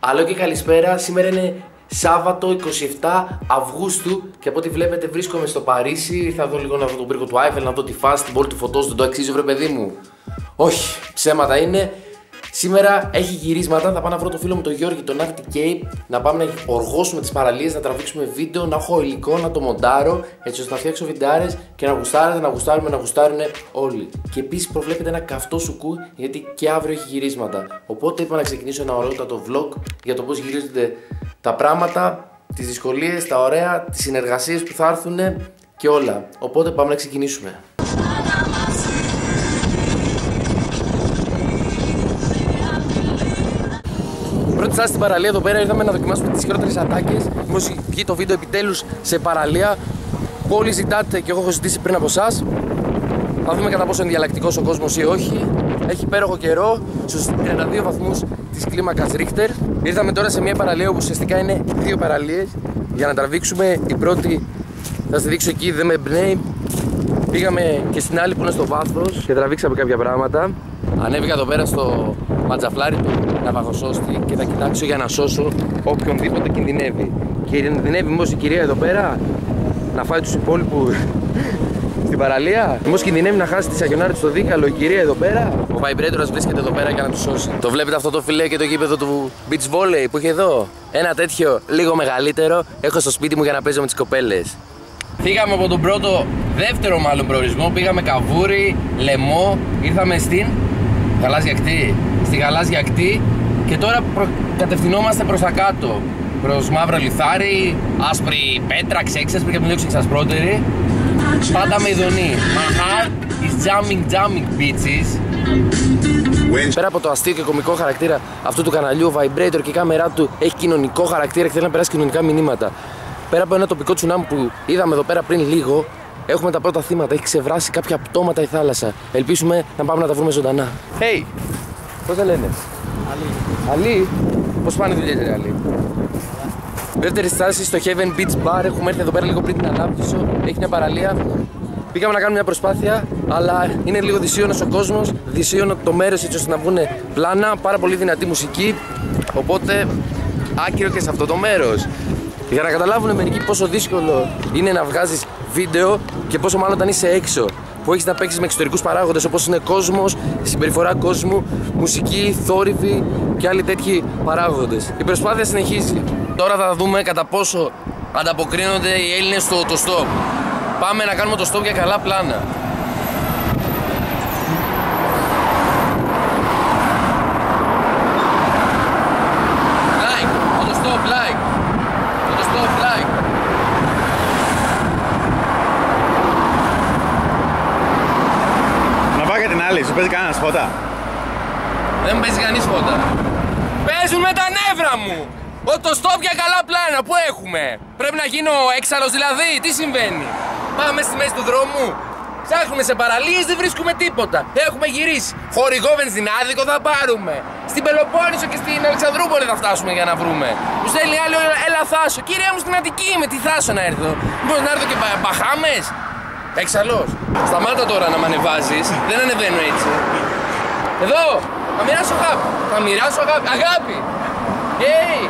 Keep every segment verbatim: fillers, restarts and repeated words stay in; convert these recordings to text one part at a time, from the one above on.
Άλλο και καλησπέρα, σήμερα είναι Σάββατο εικοστή εβδόμη Αυγούστου και από ό,τι βλέπετε βρίσκομαι στο Παρίσι. Θα δω λίγο να δω τον πύργο του Άιφελ, να δω τη φάση, την πόλη του φωτός, δεν το αξίζει βρε παιδί μου. Όχι, ψέματα είναι. Σήμερα έχει γυρίσματα, θα πάω να βρω το φίλο μου τον Γιώργη, τον Arctic Cape, να πάμε να οργώσουμε τις παραλίες, να τραβήξουμε βίντεο, να έχω υλικό, να το μοντάρω, έτσι ώστε να φτιάξω βιντεάρες και να γουστάρετε, να γουστάρουμε, να γουστάρουν όλοι. Και επίσης προβλέπετε ένα καυτό σουκού, γιατί και αύριο έχει γυρίσματα. Οπότε είπα να ξεκινήσω ένα ωραιότατο vlog για το πώς γυρίζονται τα πράγματα, τις δυσκολίες, τα ωραία, τις συνεργασίες που θα έρθουν και όλα. Οπότε πάμε να ξεκινήσουμε. Πρώτη στάση στην παραλία εδώ πέρα, ήρθαμε να δοκιμάσουμε τις χειρότερες ατάκες. Μόλις βγει το βίντεο επιτέλους σε παραλία που όλοι ζητάτε και εγώ έχω ζητήσει πριν από εσάς. Θα δούμε κατά πόσο είναι διαλλακτικός ο κόσμος ή όχι. Έχει υπέροχο καιρό, στους τριάντα δύο βαθμούς της κλίμακας Ρίχτερ. Ήρθαμε τώρα σε μια παραλία όπου ουσιαστικά είναι δύο παραλίες για να τραβήξουμε. Η πρώτη θα στη δείξω εκεί, δεν με εμπνέει. Πήγαμε και στην άλλη που είναι στο βάθος και τραβήξαμε κάποια πράγματα. Ανέβηκα εδώ πέρα στο ματζαφλάρι του ναυαγοσώστη και θα κοιτάξω για να σώσω οποιονδήποτε κινδυνεύει. Και κινδυνεύει μήπως η κυρία εδώ πέρα να φάει τους υπόλοιπους στην παραλία. Μήπως κινδυνεύει να χάσει τη σαγιονάρη στο δίκαλο η κυρία εδώ πέρα. Ο Vibrator βρίσκεται εδώ πέρα για να του σώσει. Το βλέπετε αυτό το φιλέ και το γήπεδο του beach volley που έχει εδώ. Ένα τέτοιο λίγο μεγαλύτερο έχω στο σπίτι μου για να παίζω με τις κοπέλες. Φύγαμε από τον πρώτο, δεύτερο μάλλον προορισμό, πήγαμε Καβούρι, Λεμό, ήρθαμε στην Γαλάζια Ακτή, στη Γαλάζια Ακτή και τώρα προ... κατευθυνόμαστε προς τα κάτω, προς μαύρο λιθάρι, άσπρη πέτρα, ξέξασπρη και από την έξω ξασπρότερη. Πάντα με ειδονή. My heart is jamming, jamming bitches. Πέρα από το αστείο και κωμικό χαρακτήρα αυτού του καναλιού, ο Vibrator και η κάμερά του έχει κοινωνικό χαρακτήρα και θέλει να περάσει κοινωνικά μηνύματα. Πέρα από ένα τοπικό τσουνάμι που είδαμε εδώ πέρα πριν λίγο, έχουμε τα πρώτα θύματα. Έχει ξεβράσει κάποια πτώματα η θάλασσα. Ελπίσουμε να πάμε να τα βρούμε ζωντανά. Hey! Πώς θα λένε? Αλή. Αλή? Πώς πάνε οι δουλειές, ρε Αλή? Δεύτερη στάση στο Heaven Beach Bar. Έχουμε έρθει εδώ πέρα λίγο πριν την ανάπτυξη. Έχει μια παραλία. Πήγαμε να κάνουμε μια προσπάθεια, αλλά είναι λίγο δυσίωνος ο κόσμος, δυσίωνο το μέρος έτσι ώστε να βγουν πλάνα. Πάρα πολύ δυνατή μουσική. Οπότε άκυρο και σε αυτό το μέρος. Για να καταλάβουν μερικοί πόσο δύσκολο είναι να βγάζεις βίντεο και πόσο μάλλον όταν είσαι έξω. Που έχεις να παίξεις με εξωτερικούς παράγοντες όπως είναι κόσμος, συμπεριφορά κόσμου, μουσική, θόρυβοι και άλλοι τέτοιοι παράγοντες. Η προσπάθεια συνεχίζει. Τώρα θα δούμε κατά πόσο ανταποκρίνονται οι Έλληνες στο το stop. Πάμε να κάνουμε το stop για καλά πλάνα. Like, το stop, like. Like. Να πάω για την άλλη, σου παίζει κανένας φώτα? Δεν μου παίζει κανείς φώτα. Παίζουν με τα νεύρα μου! Ο το stop για καλά πλάνα, πού έχουμε? Πρέπει να γίνω έξαλλος δηλαδή, τι συμβαίνει? Πάμε στη μέση του δρόμου, ψάχνουμε σε παραλίες, δεν βρίσκουμε τίποτα. Έχουμε γυρίσει, χορηγό βενζινάδικο θα πάρουμε. Στην Πελοπόννησο και στην Αλεξανδρούπολη θα φτάσουμε για να βρούμε. Μου στέλνει άλλο, έλα Θάσο. Κυρία μου στην Αττική με τη Θάσο να έρθω. Μήπως να έρθω και Μπαχάμες? Έξαλλος. Σταμάτα τώρα να μ' ανεβάζεις, δεν ανεβαίνω έτσι. Εδώ, θα μοιράσω αγάπη. Θα μοιράσω αγάπη. Αγάπη! Hey!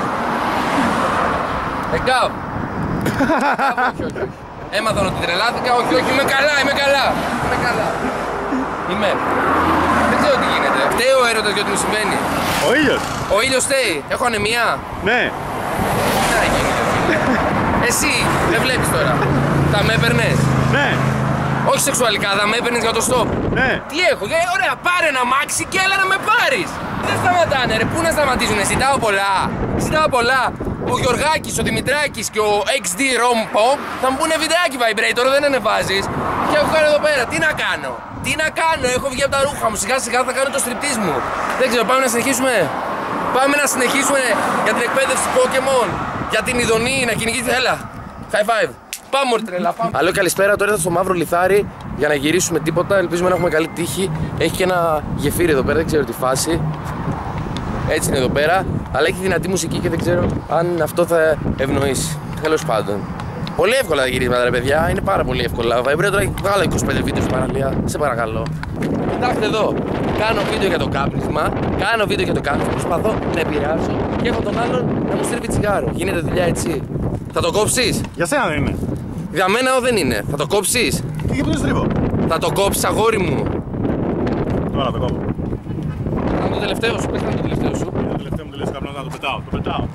Εκάβ. Όχι, όχι. Έμαθαν ότι τρελάθηκα, όχι, όχι, είμαι καλά, είμαι καλά. Είμαι καλά. Είμαι. Δεν ξέρω τι γίνεται. Φταίει ο έρωτας για ό,τι μου συμβαίνει. Ο ήλιος. Ο ήλιος φταίει. Έχω ανεμία. Ναι. Να γίνεται. Εσύ, δεν βλέπεις τώρα. Τα με έπαιρνες? Ναι. Όχι σεξουαλικά, θα με έπαιρνες για το stop. Ναι. Τι έχω, ε, ωραία, πάρε ένα μάξι και έλα να με πάρεις. Δεν σταματάνε ρε, πού να σταματήσουνε, ζητάω πολλά. Ζητάω πολλά. Ο Γιωργάκης, ο Δημητράκης και ο εξ ντι Rompo θα μου πούνε βιντεάκι Vibrator, δεν ανεβάζεις. Και έχω κάνει εδώ πέρα, τι να κάνω? Τι να κάνω, έχω βγει από τα ρούχα μου, σιγά σιγά θα κάνω το στριπτίζ μου. Δεν ξέρω, πάμε να συνεχίσουμε. Πάμε να συνεχίσουμε για την εκπαίδευση Pokemon, για την ειδονή, να κυνηγήσει, έλα. High five. Πάμε ρε τρελά, πάμε. Αλλιώ καλησπέρα, τώρα ήρθα στο μαύρο λιθάρι για να γυρίσουμε τίποτα, ελπίζουμε να έχουμε καλή τύχη. Έχει και ένα γεφύρι εδώ πέρα, δεν ξέρω τι φάση. Έτσι είναι εδώ πέρα, αλλά έχει δυνατή μουσική και δεν ξέρω αν αυτό θα ευνοήσει. Τέλος πάντων. Πολύ εύκολα τα γυρίσματα ρε παιδιά, είναι πάρα πολύ εύκολα. Vibrator έχει βγάλει είκοσι πέντε βίντεο στην παραλία, σε παρακαλώ. Κοιτάξτε εδώ. Κάνω βίντεο για το κάπνισμα. Κάνω βίντεο για το κάπνισμα. Προσπαθώ να επηρεάσω και έχω τον άλλον να μου στρίβει τσιγάρο. Γίνεται δουλειά έτσι. Θα το κόψεις? Για σένα δεν είναι. Για μένα δεν είναι. Θα το κόψεις? Και για πού το στρίβω? Θα το κόψεις, αγόρι μου. Τώρα το κόβω. Θα το τελευταίο σου. Πες να το τελευταίο σου. Το τελευταίο μου το λες καπνό να το πετάω. Το πετάω.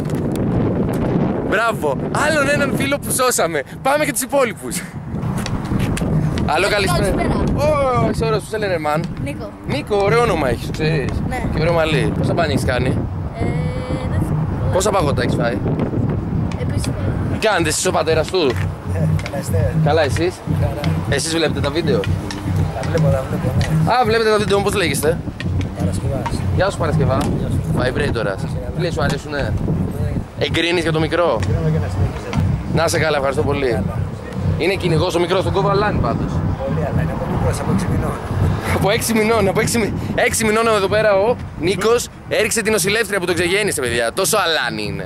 Μπράβο. Άλλον έναν φίλο που σώσαμε. Πάμε και τους υπόλοιπους. Άλλο καλησπέρα. Ω, είσαι ωραίος, πώς σε λένε, μαν? Νίκο. Νίκο, ωραίο όνομα έχεις, το ξέρεις? Ναι. Και ωραίο μαλλί. Πόσα μπάνια έχεις κάνει? Ε, δεν θυμάμαι. Πόσα παγότα έχεις φάει? Επίσημα. Τι κάνετε, εσείς ο πατέρας του? Καλά είστε. Καλά, εσείς? Καλά. Εσείς βλέπετε τα βίντεο? Τα βλέπω, τα βλέπω, ναι. Α, βλέπετε τα βίντεο μου, πώς λέγεστε? Παρασκευάς. Γεια σου Παρασκευά. Γεια σου. Vibratorας. Τι λέει, σου αρέσουνε? Εγκρίνεις για το μικρό? Κρίνω και να συνεχίσετε. Να σε καλά, ευχαριστώ πολύ. Καλά. Είναι κυνηγός ο μικρός, τον κόβαλάνι πάντως. Πολύ, αλλά είναι από μικρός, από έξι μηνών. Από έξι μηνών, από έξι, μη- έξι μηνών εδώ πέρα ο Νίκος έριξε την νοσηλεύτρια που τον ξεγέννησε, παιδιά. Τόσο αλάνι είναι.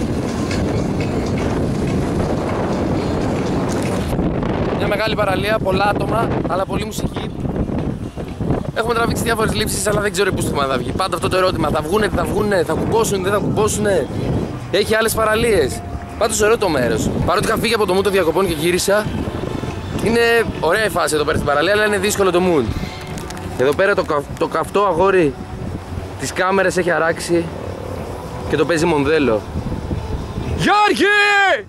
Μια μεγάλη παραλία, πολλά άτομα, αλλά πολύ μουσική. Έχουμε τραβήξει διάφορες λήψεις, αλλά δεν ξέρω πού στιγμή θα βγει. Πάντα αυτό το ερώτημα: θα βγούνε, θα βγούνε, θα κουμπώσουν, δεν θα κουμπώσουνε. Έχει άλλες παραλίες. Πάντως ωραίο το μέρος. Παρότι είχα φύγει από το mood των διακοπών και γύρισα, είναι ωραία η φάση εδώ πέρα στην παραλία, αλλά είναι δύσκολο το mood. Εδώ πέρα το, κα, το καυτό αγόρι της κάμερας έχει αράξει και το παίζει μονδέλο. Γιώργη!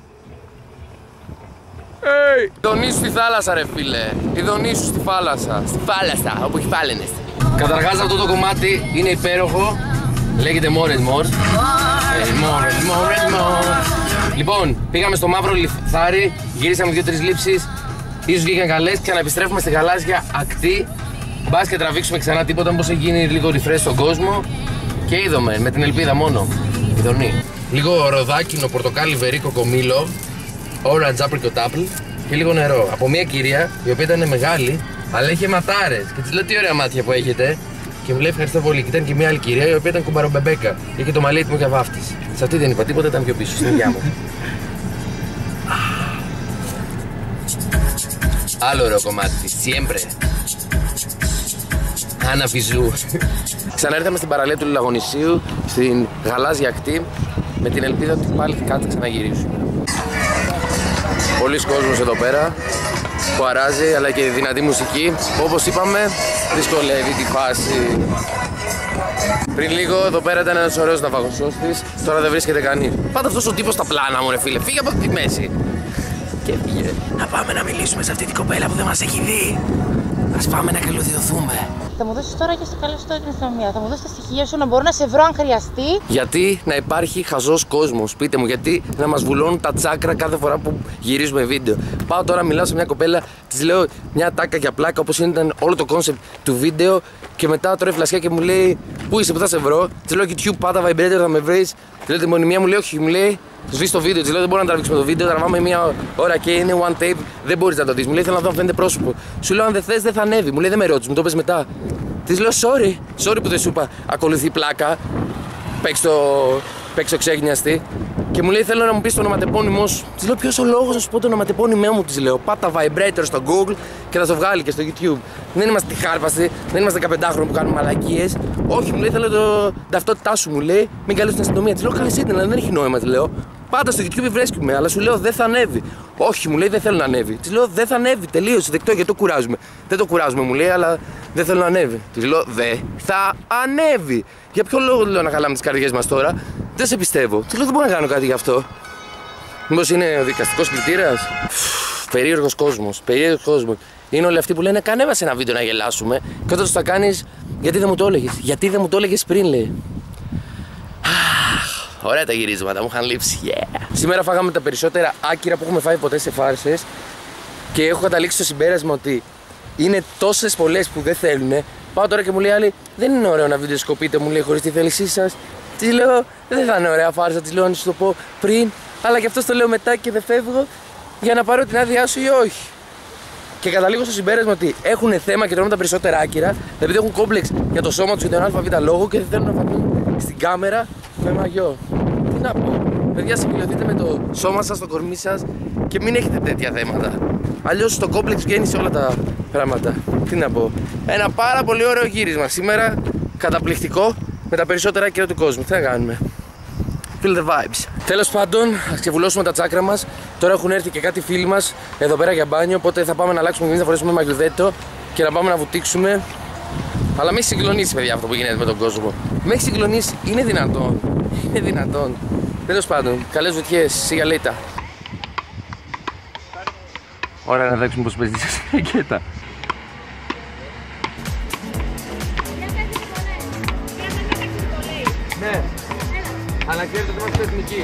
Hey! Ειδονήσου στη θάλασσα ρε φίλε. Ειδονήσου στη θάλασσα. Στη θάλασσα, όπου έχει φάλαινες. Καταρχάς αυτό το κομμάτι είναι υπέροχο. Λέγεται More and More. Hey, more and more and more. Λοιπόν, πήγαμε στο μαύρο λιθάρι, γυρίσαμε δύο-τρεις λήψεις. Ίσως βγήκαν καλές, ξαναεπιστρέφουμε στη γαλάζια ακτή. Μπας και τραβήξουμε ξανά τίποτα, πως έχει γίνει λίγο refresh στον κόσμο. Και είδαμε, με την ελπίδα μόνο. Ειδονή. Λίγο ροδάκινο, πορτοκάλι, βερί, κοκομήλο. Orange apricot apple και λίγο νερό. Από μια κυρία η οποία ήταν μεγάλη, αλλά είχε ματάρες. Και της λέω τι ωραία μάτια που έχετε. Και μου λέει ευχαριστώ πολύ. Και ήταν και μια άλλη κυρία η οποία ήταν κουμπαρομπεμπέκα. Είχε το μαλλί έτοιμο για βάφτιση. Σε αυτή δεν είπα τίποτα, ήταν πιο πίσω, στην υγειά μου. Άλλο ωραίο κομμάτι. Siempre. Άννα Φιζού. Ξαναήρθαμε στην παραλία του Λαγωνισίου, στην γαλάζια ακτή, με την ελπίδα ότι πάλι κάτι θα ξαναγυρίσουμε. Πολλοί κόσμος εδώ πέρα που αράζει, αλλά και δυνατή μουσική. Όπως είπαμε, δυσκολεύει τη φάση. Πριν λίγο εδώ πέρα ήταν ένας ωραίος ναυαγοσώστης, τώρα δεν βρίσκεται κανείς. Πάντα αυτός ο τύπος στα πλάνα μου ρε φίλε, φύγε από τη μέση. Και πήγε. Να πάμε να μιλήσουμε σε αυτή την κοπέλα που δεν μας έχει δει. Ας πάμε να καλωδιωθούμε. Θα μου δώσεις τώρα και στο καλό στο την αστυνομία. Θα μου δώσεις τα στοιχεία σου να μπορώ να σε βρω αν χρειαστεί. Γιατί να υπάρχει χαζός κόσμος, πείτε μου, γιατί να μας βουλώνουν τα τσάκρα κάθε φορά που γυρίζουμε βίντεο. Πάω τώρα, μιλάω σε μια κοπέλα, της λέω μια τάκα για πλάκα όπως ήταν όλο το κόνσεπτ του βίντεο. Και μετά τρώει φλασιά και μου λέει πού είσαι, πού θα σε βρω. Της λέω YouTube, πάτα Vibrator, θα με βρεις. Της λέω τη μονιμία, μου λέει όχι, μου λέει σβήσει το βίντεο. Της λέω δεν μπορώ να τραβήξουμε το βίντεο, τραβάμε μια ώρα και είναι one tape, δεν μπορείς να το δεις. Μου λέει θέλω να δω αν φαίνεται πρόσωπο. Σου λέω αν δεν θες δεν θα ανέβει. Μου λέει δεν με ρώτησε, μου το πες μετά. Της λέω sorry, sorry που δεν σου είπα ακολουθεί πλάκα. Παίξ' το, παίξ' το ξέγνιαστη. Και μου λέει θέλω να μου πεις το ονοματεπώνυμό σου. Της λέω ποιος ο λόγος να σου πω το ονοματεπώνυμό μου. Της λέω πάτα Vibrator στο Google και θα το βγάλει και στο YouTube. Δεν είμαστε χάρπαστοι, δεν είμαστε δεκαπεντάχρονοι που κάνουμε μαλακίες. Όχι, μου λέει θέλω το ταυτότητά σου, μου λέει μην καλείς την αστυνομία. Της λέω καλές ήταν, αλλά δεν έχει νόημα, της λέω. Πάντα στο YouTube βρίσκουμε, αλλά σου λέω δεν θα ανέβει. Όχι, μου λέει δεν θέλω να ανέβει. Της λέω δεν θα ανέβει, τελείωσε, δεκτό γιατί το κουράζουμε. Δεν το κουράζουμε, μου λέει, αλλά δεν θέλω να ανέβει. Της λέω δεν θα ανέβει. Για ποιο λόγο λέω να χαλάμε τις καρδιές μας τώρα. Δεν σε πιστεύω. Της λέω δεν μπορώ να κάνω κάτι γι' αυτό. Μήπως είναι ο δικαστικός πλητήρας. Περίεργος κόσμος, περίεργος κόσμος. Είναι όλοι αυτοί που λένε κανέβασε ένα βίντεο να γελάσουμε. Και όταν το θα κάνεις, γιατί δεν μου το έλεγες. Γιατί δεν μου το έλεγες πριν, λέει. Ωραία τα γυρίσματα, μου είχαν λείψει. Yeah. Σήμερα φάγαμε τα περισσότερα άκυρα που έχουμε φάει ποτέ σε φάρσες. Και έχω καταλήξει στο συμπέρασμα ότι είναι τόσες πολλές που δεν θέλουνε. Πάω τώρα και μου λέει άλλη, δεν είναι ωραίο να βιντεοσκοπείτε, μου λέει χωρίς τη θέλησή σας. Της λέω, δεν θα είναι ωραία φάρσα, της λέω να σου το πω πριν. Αλλά και αυτό το λέω μετά και δεν φεύγω για να πάρω την άδειά σου ή όχι. Και καταλήγω στο συμπέρασμα ότι έχουν θέμα και τρώνε τα περισσότερα άκυρα, επειδή έχουν κόμπλεξ για το σώμα τους για τον ΑΒ λόγο και δεν θέλουν να φανούν στην κάμερα με μαγιό. Τι να πω, παιδιά, συμφιλειωθείτε με το σώμα σας, το κορμί σας και μην έχετε τέτοια θέματα. Αλλιώς στο κόμπλεξ βγαίνει σε όλα τα πράγματα. Τι να πω. Ένα πάρα πολύ ωραίο γύρισμα σήμερα. Καταπληκτικό. Με τα περισσότερα άκυρα του κόσμου. Τι να κάνουμε. Feel the vibes. Τέλος πάντων, ας ξεβουλώσουμε τα τσάκρα μας. Τώρα έχουν έρθει και κάτι φίλοι μας εδώ πέρα για μπάνιο. Οπότε θα πάμε να αλλάξουμε και εμείς, να φορέσουμε μαγιουδέτο και να πάμε να βουτήξουμε. Αλλά με έχει συγκλονίσει, παιδιά, αυτό που γίνεται με τον κόσμο. Με έχει συγκλονίσει. Είναι δυνατόν. Είναι δυνατόν. Τέλος πάντων, καλές βουτιές. See you later. Ωραία, να δείξουμε πώς παίζει τη ρακέτα. Ναι, αλλά ξέρετε ότι είμαστε εθνικοί.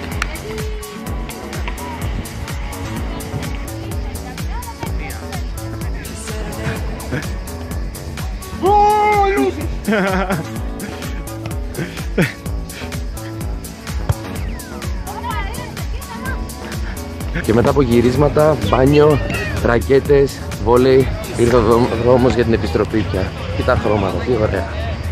Και μετά από γυρίσματα, μπάνιο, ρακέτες, βόλεϊ, ήρθε ο δρόμος για την επιστροφή πια. Κοίτα χρώματα, τι ωραία.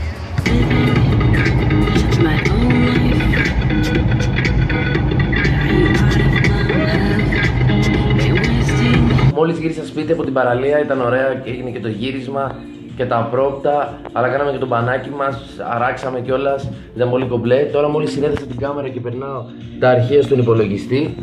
Μόλις γύρισα σπίτι από την παραλία, ήταν ωραία και έγινε και το γύρισμα και τα απρόπτα, αλλά κάναμε και το μπανάκι μας, αράξαμε κιόλας, ήταν πολύ κομπλέ. Τώρα μόλις συνέδεσα την κάμερα και περνάω τα αρχεία στον υπολογιστή.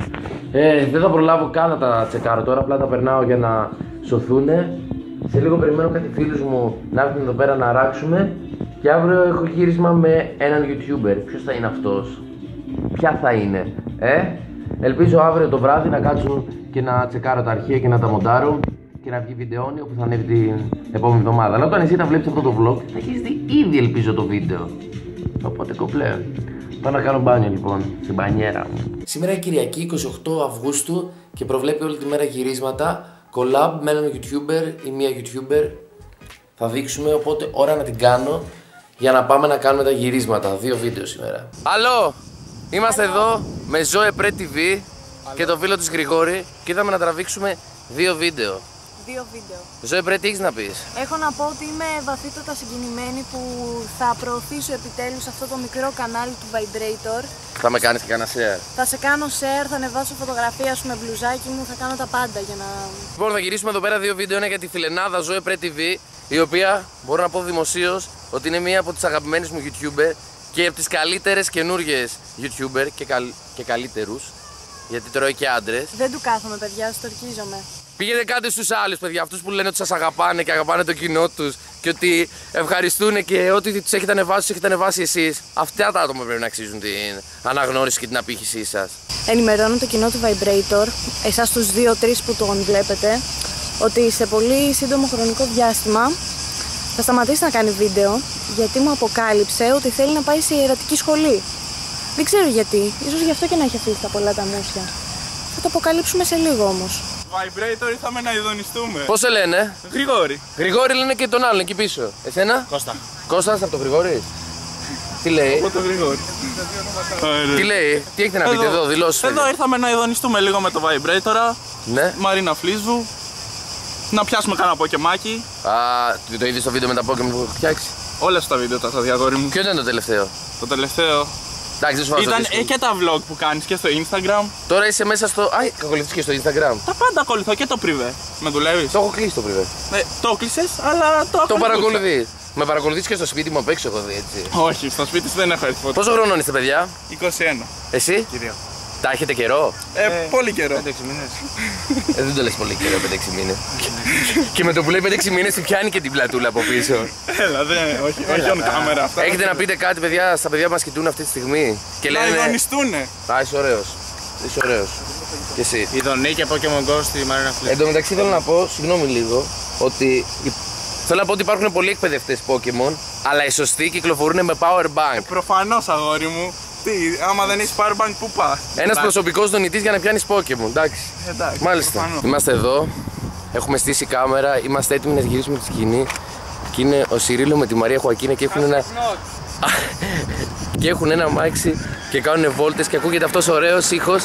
Ε, δεν θα προλάβω καν να τα τσεκάρω τώρα, απλά τα περνάω για να σωθούνε. Σε λίγο περιμένω κάτι φίλους μου να έρθουν εδώ πέρα να αράξουμε. Και αύριο έχω γύρισμα με έναν YouTuber. Ποιος θα είναι αυτός? Ποια θα είναι? Ε? Ελπίζω αύριο το βράδυ να κάτσουν και να τσεκάρω τα αρχεία και να τα μοντάρω και να βγει βιντεόνι όπου θα ανέβει την επόμενη εβδομάδα. Αλλά όταν εσύ θα βλέπεις αυτό το vlog θα έχεις δει ήδη, ελπίζω, το βίντεο. Οπότε κομπλέ. Πάω να κάνω μπάνιο λοιπόν, στην μπανιέρα μου. Σήμερα είναι Κυριακή εικοστή ογδόη Αυγούστου και προβλέπει όλη τη μέρα γυρίσματα. Collab με έναν YouTuber ή μία YouTuber. Θα δείξουμε, οπότε ώρα να την κάνω για να πάμε να κάνουμε τα γυρίσματα. Δύο βίντεο σήμερα. Αλλό! Είμαστε Hello. Εδώ με Zoe Pre τι βι και το φίλο της Γρηγόρη και είδαμε να τραβήξουμε δύο βίντεο. Δύο βίντεο. Zoe Pre, τι έχεις να πεις? Έχω να πω ότι είμαι βαθύτατα συγκινημένη που θα προωθήσω επιτέλους αυτό το μικρό κανάλι του Vibrator. Θα με κάνεις και κανένα share? Θα σε κάνω share, θα ανεβάσω φωτογραφία σου με μπλουζάκι μου, θα κάνω τα πάντα για να... Λοιπόν, θα γυρίσουμε εδώ πέρα δύο βίντεο, ένα για τη φιλενάδα Zoe Pre τι βι, η οποία μπορώ να πω δημοσίως ότι είναι μία από τις αγαπημένες μου YouTuber και από τις καλύτερες καινούργιες YouTuber και, καλ... και καλύτερους, γιατί τρώει και άντρες. Δεν του κάθομαι, παιδιά, στορκίζομαι. Πήγαινε κάτι στους άλλους, παιδιά, αυτούς που λένε ότι σας αγαπάνε και αγαπάνε το κοινό τους και ότι ευχαριστούν και ό,τι τους έχετε ανεβάσει, τους έχετε ανεβάσει εσείς. Αυτά τα άτομα πρέπει να αξίζουν την αναγνώριση και την απήχησή σας. Ενημερώνω το κοινό του Vibrator, εσάς τους δύο τρεις που τον βλέπετε, ότι σε πολύ σύντομο χρονικό διάστημα θα σταματήσει να κάνει βίντεο, γιατί μου αποκάλυψε ότι θέλει να πάει σε ιερατική σχολή. Δεν ξέρω γιατί, ίσως γι' αυτό και να έχει αφήσει τα πολλά τα μουσια. Θα το αποκαλύψουμε σε λίγο όμως. Vibrator, ήρθαμε να ειδονιστούμε. Πώς σε λένε? Γρηγόρη. Γρηγόρη λένε και τον άλλον εκεί πίσω. Εσένα? Κώστα. Κώστας από το Γρηγόρη. Τι λέει? Από το Γρηγόρη. Τι λέει? Τι έχετε να πείτε εδώ, εδώ δηλώσεις? Εδώ ήρθαμε να ειδονιστούμε λίγο με το Vibrator. Ναι. Μαρίνα Φλίσβου. Να πιάσουμε κανένα ποκεμάκι. Α, το είδες στο βίντεο με τα Pokemon που έχω φτιάξει? Όλες τα βίντεο τα διαγόρι μου. Ποιο ήταν το τελευταίο? Το τελευταίο εντάξει, δεν σου ήταν ε, και τα vlog που κάνεις και στο Instagram. Τώρα είσαι μέσα στο... Α, ακολουθείς και στο Instagram. Τα πάντα ακολουθώ και το privé. Με δουλεύεις? Το έχω κλείσει το privé. Ε, το κλείσες, αλλά το Το παρακολουθείς. Με παρακολουθείς και στο σπίτι μου απ' έξω, έχω δει, έτσι? Όχι, στο σπίτι σου δεν έχω έρθει ποτέ. Πόσο χρονών είστε, παιδιά? είκοσι ένα. Εσύ? Κυρία. Τα έχετε καιρό? Ε, ε πολύ καιρό. πέντε έξι μήνες. Ε, δεν το λες πολύ καιρό, πέντε έξι μήνες. Και με το που λέει πέντε έξι μήνες, σου πιάνει και την πλατούλα από πίσω. Έλα, δεν, όχι, όχι on camera αυτά. Έχετε να πείτε κάτι, παιδιά, στα παιδιά που μας κοιτούν αυτή τη στιγμή? Και να λένε... ειδονιστούνε. Α, είσαι ωραίος. Είσαι ωραίος. Και εσύ? Ειδονή και Pokemon Go στη Μαρίνα Φλίσβου. Εν τω μεταξύ θέλω να πω, συγγνώμη λίγο, ότι... Θέλω να πω ότι υπάρχουν πολλοί εκπαιδευτές Pokemon, αλλά οι σωστοί κυκλοφορούν με power bank. Ε, προφανώς, αγόρι μου. Τι, άμα δεν έχεις powerbank, πού πας? Ένας προσωπικός δονητής για να πιάνεις Pokemon, εντάξει. Εντάξει. Μάλιστα. Προφανώς. Είμαστε εδώ, έχουμε στήσει κάμερα, είμαστε έτοιμοι να γυρίσουμε τη σκηνή. Και είναι ο Σιρίλο με τη Μαρία Χωακίνα και έχουν ένα... και έχουν ένα αμάξι και κάνουν βόλτες και ακούγεται αυτός ο ωραίος ήχος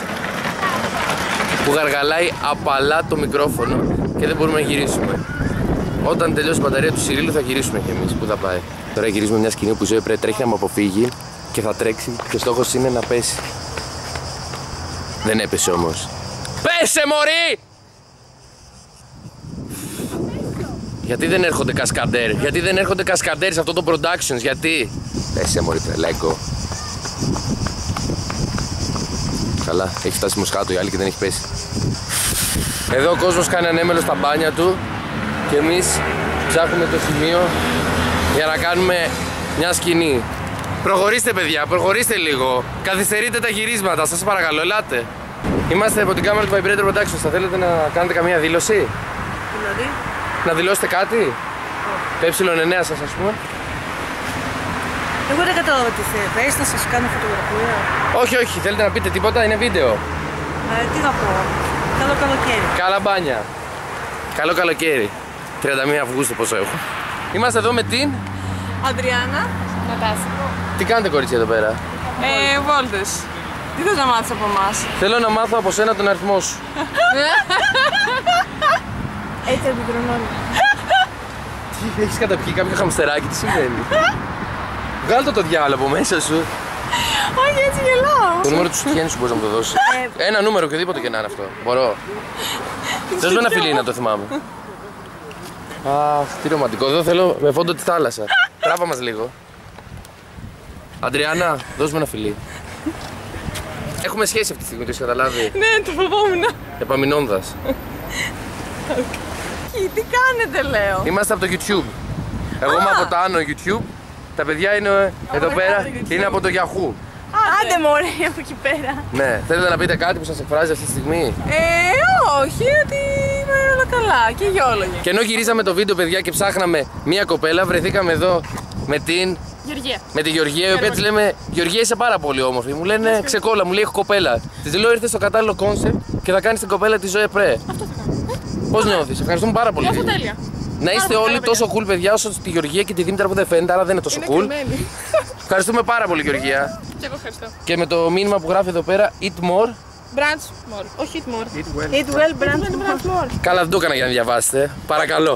που γαργαλάει απαλά το μικρόφωνο και δεν μπορούμε να γυρίσουμε. Όταν τελειώσει η μπαταρία του Σιρίλου θα γυρίσουμε κι εμείς. Πού θα πάει? Τώρα γυρίζουμε μια σκηνή που η Zoe Pre τρέχει να με αποφύγει και θα τρέξει και ο στόχος είναι να πέσει. Δεν έπεσε όμως. Πέσε, μωρή! Γιατί δεν έρχονται κασκαντέρ, γιατί δεν έρχονται κασκαντέρ σε αυτό το productions, γιατί. Πέσε μωρή τρελέκο. Καλά, έχει φτάσει Μοσχάτο η άλλη και δεν έχει πέσει. Εδώ ο κόσμος κάνει ανέμελο στα μπάνια του και εμείς ψάχνουμε το σημείο για να κάνουμε μια σκηνή. Προχωρήστε παιδιά, προχωρήστε λίγο. Καθυστερείτε τα γυρίσματα, σας παρακαλώ, ελάτε. Είμαστε από την κάμερα του Vibrator Productions. Θα θέλετε να κάνετε καμία δήλωση? Δηλαδή? Να δηλώσετε κάτι? Το ε εννέα σας, ας πούμε. Εγώ δεν κατάλαβα τι θες, να σας κάνω φωτογραφία. Όχι, όχι, θέλετε να πείτε τίποτα, είναι βίντεο. Ε, τι να πω. Καλό καλοκαίρι. Καλά μπάνια. Καλό καλοκαίρι. τριάντα μία Αυγούστου πόσο έχω. Είμαστε εδώ με την Αντριάννα. Νατάσα. Τι κάνετε κορίτσια εδώ πέρα? Ε, βόλτες. Τι θες να μάθεις από εμάς? Θέλω να μάθω από σένα τον αριθμό σου. Έτσι επικοινωνώνει. Τι, έχεις καταπιεί κάποιο χαμστεράκι, τι συμβαίνει? Βγάλ' το το διάλογο από μέσα σου. Όχι, έτσι γελάω. Το νούμερο του σουτιέν σου μπορείς να μου το δώσεις? Ένα νούμερο, οποιοδήποτε και να είναι αυτό. Μπορώ. Θες με ένα φιλί να το θυμάμαι. Αχ, τι ρομαντικό. Εδώ θέλω με φόντο τη θάλασσα. Τράβα μας λίγο. Αντριάννα, δώσ' με ένα φιλί. Έχουμε σχέση αυτή τη στιγμή, το έχεις καταλάβει? Ναι, το φοβόμουν. Επαμεινώντας. Τι κάνετε, λέω? Είμαστε από το YouTube. Εγώ είμαι από το άνω YouTube. Τα παιδιά είναι εδώ πέρα, είναι από το Yahoo. Άντε μωρέ, από εκεί πέρα. Ναι, θέλετε να πείτε κάτι που σας εκφράζει αυτή τη στιγμή? Ε, όχι, ότι είμαι όλα καλά και γιόλογε. Και ενώ γυρίζαμε το βίντεο, παιδιά, και ψάχναμε μία κοπέλα, βρεθήκαμε εδώ με την Γεωργία. Με τη Γεωργία, η οποία της λέμε Γεωργία είσαι πάρα πολύ όμορφη. Μου λένε ξεκόλα, μου λέει έχω κοπέλα. Της λέω ήρθε στο κατάλληλο κόνσεπτ και θα κάνεις την κοπέλα τη Zoe Pre. Αυτό θα κάνω. Πώς νιώθεις? Ευχαριστούμε πάρα πολύ. Νιώθω τέλεια. Να είστε όλοι τόσο cool, παιδιά, όσο τη Γεωργία και τη Δήμητρα που δεν φαίνεται, άρα δεν είναι τόσο Είναι cool. κρυμμένη. Ευχαριστούμε πάρα πολύ, Γεωργία. Και εγώ ευχαριστώ. Και με το μήνυμα που γράφει εδώ πέρα, eat more. Brunch more. Όχι eat more. Eat well, brunch more. Καλά, δεν το έκανα για να διαβάσετε. Παρακαλώ.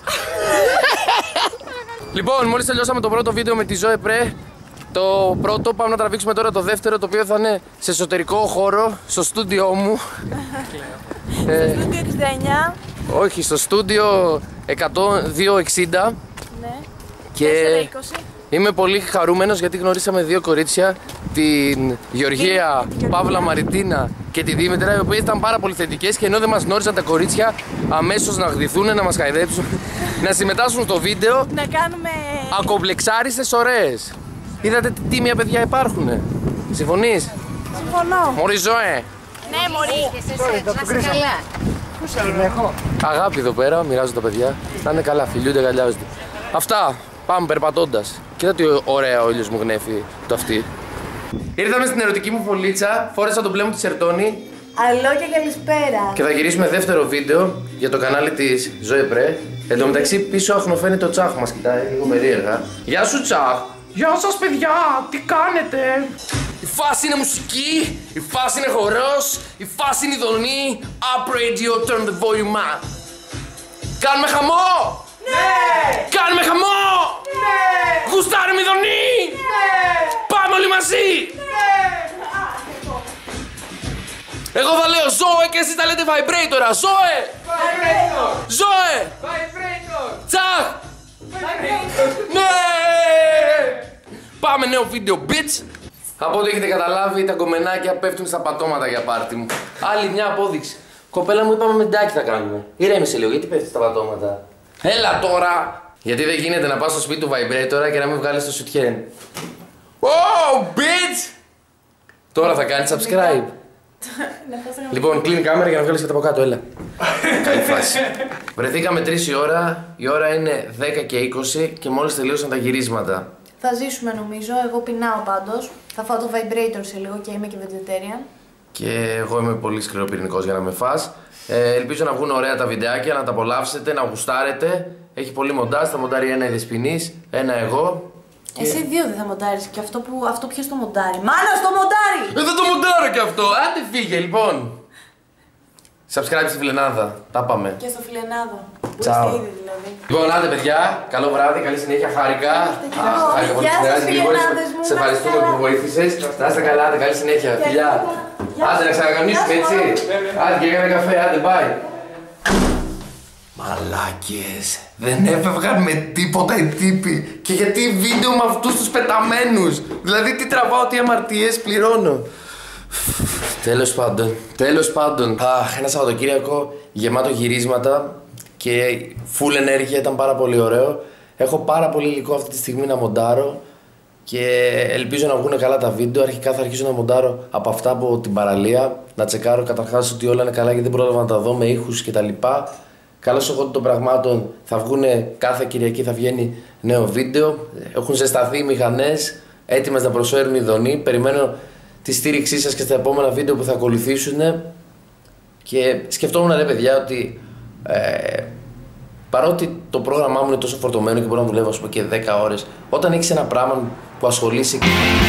Λοιπόν, μόλις τελειώσαμε το πρώτο βίντεο με τη Zoe Pre. Το πρώτο, πάμε να τραβήξουμε τώρα το δεύτερο, το οποίο θα είναι σε εσωτερικό χώρο, στο στούντιό μου. Στο στούντιο εξήντα εννιά. Όχι, στο στούντιο εκατόν εξήντα. Ναι. Και είμαι πολύ χαρούμενος γιατί γνωρίσαμε δύο κορίτσια, την Γεωργία, Παύλα Μαριτίνα και τη Δήμητρα, οι οποίες ήταν πάρα πολύ θετικές και ενώ δεν μας γνώριζαν τα κορίτσια, αμέσως να γδυθούν, να μας χαϊδέψουν, να συμμετάσχουν στο βίντεο. Να κάνουμε Ακομπλεξάριστες ωραίες. Είδατε τι τίμια παιδιά υπάρχουνε. Συμφωνείς? Συμφωνώ. Μωρή Ζωέ. Ναι, μωρή. Να είσαι καλά. Αγάπη εδώ πέρα, μοιράζω τα παιδιά. Να είναι καλά, φιλιούνται, αγκαλιάζονται. Αυτά, πάμε περπατώντας. Κοίτα τι ωραία ο ήλιος μου γνέφει το αυτί. Ήρθαμε στην ερωτική μου φωλίτσα, φόρεσα το μπλε μου τη Σερτόνη. Αλλό και καλησπέρα. Και θα γυρίσουμε δεύτερο βίντεο για το κανάλι της Zoe Pre. Εν τω μεταξύ πίσω αχνοφαίνει το Τσάχ, μας κοιτάει λίγο περίεργα. Γεια σου Τσάχ. Γεια σας παιδιά, τι κάνετε? Η φάση είναι μουσική, η φάση είναι χορός, η φάση είναι ειδονή. Up radio, turn the volume up. Κάνουμε χαμό! Ναι! Κάνουμε χαμό! Ναι! Γουστάρουμε ειδονή! Ναι! Πάμε όλοι μαζί! Ναι! Εγώ θα λέω Zoe και εσείς θα λέτε Vibrator. Zoe! Vibrator! Zoe! Vibrator! Τσαχ! Ναι! Πάμε νέο βίντεο, bitch! Από ό,τι έχετε καταλάβει, τα κομμενάκια πέφτουν στα πατώματα για πάρτι μου. Άλλη μια απόδειξη. Κοπέλα μου, είπαμε μεντάκι θα κάνουμε. Ηρέμησε λίγο, γιατί πέφτει στα πατώματα? Έλα τώρα! Γιατί δεν γίνεται να πας στο σπίτι του Vibrator και να μην βγάλεις το σουτιέν. Oh, bitch! Τώρα θα κάνεις subscribe. Λοιπόν, κλείνει η κάμερα για να βγάλεις και τα από κάτω, έλα. Καλή φάση. Βρεθήκαμε τρεις η ώρα, η ώρα είναι δέκα και είκοσι και μόλις τελείωσαν τα γυρίσματα. Θα ζήσουμε νομίζω, εγώ πεινάω πάντως. Θα φάω το Vibrator σε λίγο και είμαι και vegetarian. Και εγώ είμαι πολύ σκληροπυρηνικός για να με φας. Ε, ελπίζω να βγουν ωραία τα βιντεάκια, να τα απολαύσετε, να γουστάρετε. Έχει πολύ μοντάζ, θα μοντάρει ένα η Δεσποινής, ένα εγώ. Εσύ δύο δεν θα μοντάρεις και αυτό που αυτό ποιος το μοντάρει? Μάνα στο μοντάρι! Ε, δεν το μοντάρω κι αυτό, άντε φύγε λοιπόν. Subscribe στη Φιλενάδα, τα πάμε. Και στο Φιλενάδο. Τσάου. Ήδη δηλαδή. Λοιπόν, άντε παιδιά, καλό βράδυ, καλή συνέχεια, χάρηκα. Χάρηκα πολύ που πειράζει λίγο. Σε ευχαριστούμε που βοήθησες. Να είστε καλά, άντε, καλή συνέχεια. Φιλιά. Άντε να ξανακανονίσουμε έτσι. Άντε και για ένα καφέ, άντε, bye. Μαλάκες, δεν έφευγαν με τίποτα οι τύποι. Και γιατί βίντεο με αυτούς τους πεταμένους? Δηλαδή τι τραβάω, τι αμαρτίες πληρώνω. Τέλος πάντων, τέλος πάντων. Αχ, ένα Σαββατοκύριακο γεμάτο γυρίσματα και full ενέργεια, ήταν πάρα πολύ ωραίο. Έχω πάρα πολύ υλικό αυτή τη στιγμή να μοντάρω και ελπίζω να βγουν καλά τα βίντεο. Αρχικά θα αρχίσω να μοντάρω από αυτά από την παραλία, να τσεκάρω καταρχάς ότι όλα είναι καλά γιατί δεν πρόλαβα να τα δω με ήχους κτλ. Καλώς εγώ των πραγμάτων θα βγουν κάθε Κυριακή, θα βγαίνει νέο βίντεο. Έχουν ζεσταθεί οι μηχανές, έτοιμες να προσφέρουν ειδονή. Περιμένω τη στήριξή σας και στα επόμενα βίντεο που θα ακολουθήσουν. Και σκεφτόμουν, ρε παιδιά, ότι ε, παρότι το πρόγραμμά μου είναι τόσο φορτωμένο και μπορώ να δουλεύω ας πούμε, και δέκα ώρες, όταν έχεις ένα πράγμα που ασχολείσαι